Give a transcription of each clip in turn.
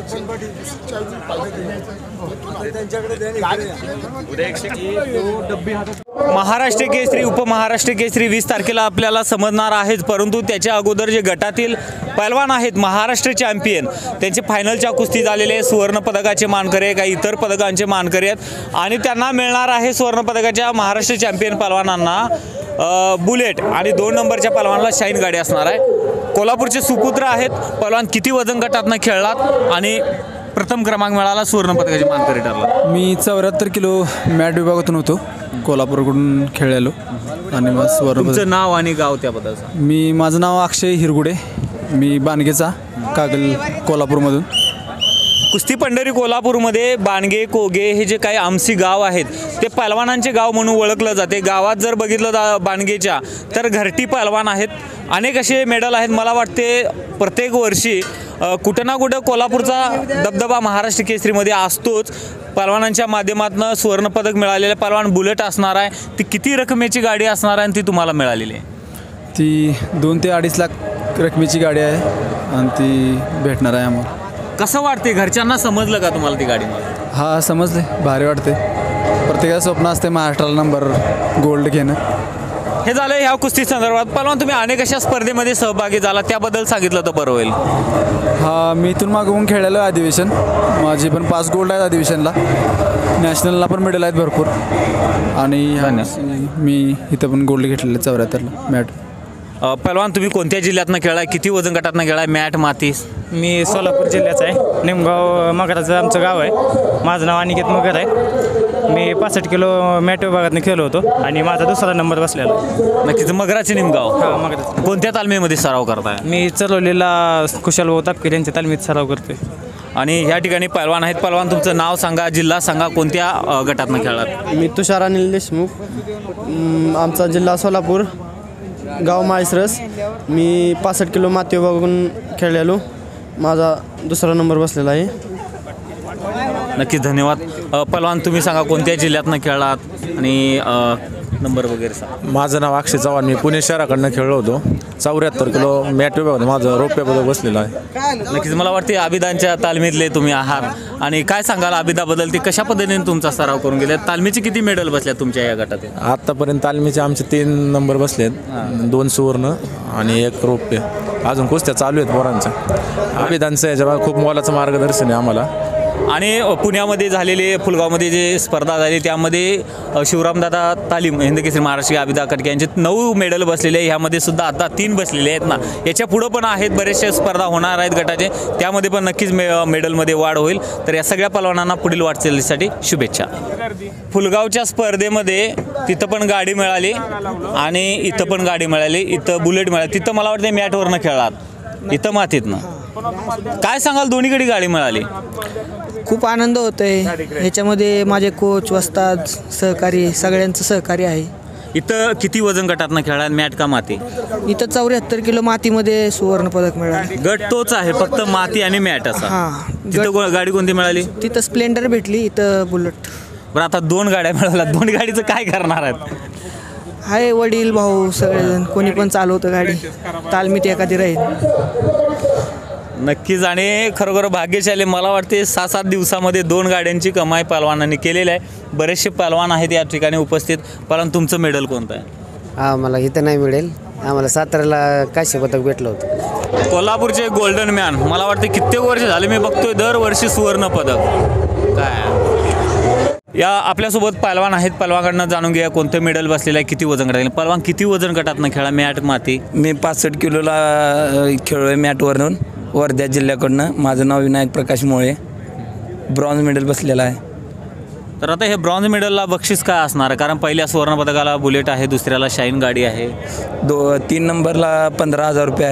महाराष्ट्र केसरी उपमहाराष्ट्र केसरी 20 तारखेला आपल्याला समजणार आहेच, परंतु त्याच्या अगोदर जे गटातील पैलवान आहेत महाराष्ट्र चॅम्पियन त्यांचे फायनलच्या कुस्ती झालेले सुवर्ण पदकाचे मानकरी काही इतर पदकांचे मानकरी आहेत आणि त्यांना मिळणार आहे सुवर्ण पदकाच्या महाराष्ट्र चॅम्पियन पैलवानांना बुलेट आणि 2 नंबरच्या पैलवानाला शाईन गाडी असणार आहे। कोल्हापूरचे सुपुत्र आहेत पैलवान, किती वजन गटातनं खेळलात आणि प्रथम क्रमांक मिळाला सुवर्ण पदकाचे मानकरी ठरला? मी 74 किलो मॅट विभागातून होतो, कोल्हापूरकडून खेळलेलो आणि मग सुवर्ण। तुमचं नाव आणि गाव त्याबद्दल सांगा। माझं नाव अक्षय हिरगुडे, मी बाणगेचा कागल कोल्हापूरमधून। कुस्ती पंढरी कोल्हापूरमध्ये बाणगे कोगे हे जे काही आमसी गाव आहेत ते पैलवानांचे गाव म्हणून ओळखलं जाते। गावात जर बघितलं बाणगेच्या तर घरटी पैलवान आहेत, अनेक असे मेडल आहेत। मला वाटते प्रत्येक वर्षी कुठं ना कुठं कोल्हापूरचा दबदबा महाराष्ट्र केसरीमध्ये असतोच। पैलवानांच्या माध्यमातून सुवर्णपदक मिळालेलं पैलवान बुलेट असणार आहे, ती किती रकमेची गाडी असणार आहे आणि ती तुम्हाला मिळालेली आहे? ती 2 ते 2.5 लाख रकमेची गाडी आहे आणि ती भेटणार आहे आम्हाला। कसं वाटते, घरच्यांना समजलं का तुम्हाला ती गाडी? हा समजले, भारी वाटते। प्रत्येकाचं स्वप्न असते महाराष्ट्राला नंबर गोल्ड घेणं। हे झालं ह्या कुस्ती संदर्भात। पैलवान तुम्ही अनेक अशा स्पर्धेमध्ये सहभागी झाला, त्याबद्दल सांगितलं तर बरं होईल। हा मी इथून मागवून खेळलेलं अधिवेशन, माझी पण 5 गोल्ड आहेत अधिवेशनला, नॅशनलला पण मेडल आहेत भरपूर आणि मी इथं पण गोल्ड घेतलेलं 74ला मॅट। पैलवान तुम्ही कोणत्या जिल्ह्यातनं खेळाय, किती वजन गटातनं खेळाय, मॅट माती? मी सोलापूर जिल्ह्याचा आहे, निमगाव मगराचं आमचं गाव आहे। माझं नाव अनिकेत मगर आहे। मी 65 किलो मॅट विभागातनं खेळलो होतो आणि माझा 2रा नंबर बसलेला। नक्कीच मगराचे निमगाव? हां मगराचं। कोणत्या तालमीमध्ये सराव करताय? मी चरवलीला कुशल भाऊ तापकीर यांच्या तालमीत सराव करते। आणि ह्या ठिकाणी पैलवान आहेत। पैलवान तुमचं नाव सांगा, जिल्हा सांगा, कोणत्या गटातनं खेळलात? मी तुषार अनिल देशमुख, आमचा जिल्हा सोलापूर, गाव माळसरस। मी 65 किलो माती विभागातून खेळलेलो, माझा 2रा नंबर बसलेला आहे। नक्कीच धन्यवाद। पैलवान तुम्ही सांगा कोणत्या जिल्ह्यातनं खेळलात आणि नंबर वगैरे सांगा। माझं नाव अक्षय चव्हाण, मी पुणे शहराकडनं खेळलो होतो। 74 किलो मॅट विभागात माझं रौप्य पदक बसलेलं आहे। नक्कीच मला वाटते आबिदांच्या तालमीतले तुम्ही आहात आणि काय सांगाल आबिदाबद्दल, ते कशा पद्धतीने तुमचा सराव करून गेले? तालमीचे किती मेडल बसल्या तुमच्या या गटात? आत्तापर्यंत तालमीचे आमचे 3 नंबर बसलेत, 2 सुवर्ण आणि 1 रौप्य। अजून कुस्त्या चालू आहेत पोरांच्या। आबिदांचं याच्या खूप मोलाचं मार्गदर्शन आहे आम्हाला। आणि पुण्यामध्ये झालेले, फुलगावमध्ये जे स्पर्धा झाली त्यामध्ये शिवरामदादा तालीम हिंदकेसरी महाराष्ट्र आबिदा कटके यांचे 9 मेडल बसलेले आहे। ह्यामध्ये सुद्धा आता 3 बसलेले आहेत ना, याच्या पुढं पण आहेत बरेचसे स्पर्धा होणार आहेत गटाचे, त्यामध्ये पण नक्कीच मेडलमध्ये वाढ होईल। तर या सगळ्या पैलवानांना पुढील वाटचालीसाठी शुभेच्छा। फुलगावच्या स्पर्धेमध्ये तिथं पण गाडी मिळाली आणि इथं पण गाडी मिळाली, इथं बुलेट मिळाली। तिथं मला वाटतं मॅटवरनं खेळलात, इथं मातीतनं। काय सांगाल, दोन्हीकडे गाडी मिळाली? खूप आनंद होतोय ह्याच्यामध्ये। माझे कोच, वस्ताद, सहकारी सगळ्यांचं सहकार्य आहे। इथं किती वजन गटातनं खेळाल, मॅट का माती? इथं 74 किलो मातीमध्ये सुवर्ण पदक मिळाले। गट तोच आहे, फक्त माती आणि मॅट असा? हां। तिथं गाडी कोणती मिळाली? तिथं स्प्लेंडर भेटली, इथं बुलेट। बरं, आता 2 गाड्या मिळाल्या, 2 गाडीचं काय करणार आहेत? आहे वडील भाऊ सगळेजण, कोणी पण चालवतं गाडी, तालमीत एखादी राहील। नक्कीच, आणि खरोखर भाग्यशाली। मला वाटते 6-7 दिवसामध्ये 2 गाड्यांची कमाई पैलवानांनी केलेली आहे। बरेचसे पैलवान आहेत या ठिकाणी उपस्थित। पैलवान तुमचं मेडल कोणतं आहे? आम्हाला इथं नाही मिळेल, आम्हाला 17ला काश्य पदक भेटलं होतं। कोल्हापूरचे गोल्डन मॅन, मला वाटते कित्येक वर्ष झाले मी बघतोय दरवर्षी सुवर्ण पदक। काय या आपल्यासोबत पैलवान आहेत, पैलवानकडनं जाणून घ्या कोणतं मेडल बसलेलं आहे, किती वजन गटात? पैलवान किती वजन गटातनं खेळा, मॅट माती? मी 65 किलोला खेळलोय मॅटवरून, वर्धा जिल्ह्याकडनं। माझं नाव विनायक प्रकाश मोळे, ब्रॉन्झ मेडल बसलेला आहे। तर आता हे ब्रॉन्झ मेडलला बक्षीस काय असणार आहे? कारण पहिल्या सुवर्णपदकाला बुलेट आहे, दुसऱ्याला शाईन गाडी आहे, 3 नंबरला 15,000 रुपये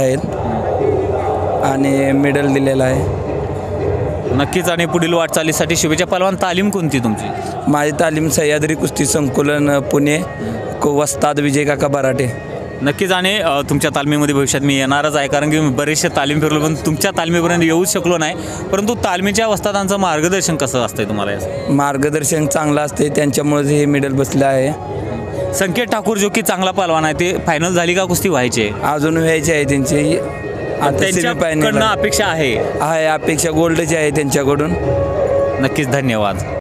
आहेत आणि मेडल दिलेला आहे। नक्कीच, आणि पुढील वाटचालीसाठी शुभेच्छा। पैलवान तालीम कोणती तुमची? माझी तालीम सह्याद्री कुस्ती संकुलन पुणे, वस्ताद विजय काका बराटे। नक्कीच, आणि तुमच्या तालमीमध्ये भविष्यात मी येणारच आहे, कारण की मी बरेचसे तालीम फिरलो पण तुमच्या तालमीपर्यंत येऊच शकलो नाही। परंतु तालमीच्या वस्तादांचं मार्गदर्शन कसं असतंय तुम्हाला? मार्गदर्शन चांगलं असते, त्यांच्यामुळे हे मेडल बसलं आहे। संकेत ठाकूर जो की चांगला पैलवान आहे, ते फायनल झाली का कुस्ती व्हायची? अजून व्हायची आहे त्यांची, त्यांच्याकडनं अपेक्षा आहे. आहे अपेक्षा गोल्डची आहे त्यांच्याकडून. नक्कीच धन्यवाद.